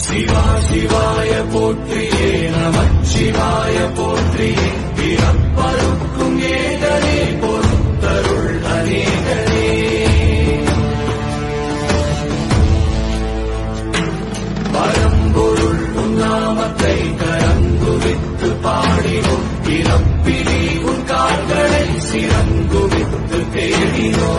சிவா சிவாய போற்றியே நமச்சிவாய போற்றியே பிறப்பருக்கும் ஏகனே பொறுத்தருள் அநேகனே பரம்பொருள் உன்னாமத்தை கரங்குவித்து பாடினோம் பிறப்பிலே உன் கால்களை சிறங்குவித்து தேடினோம்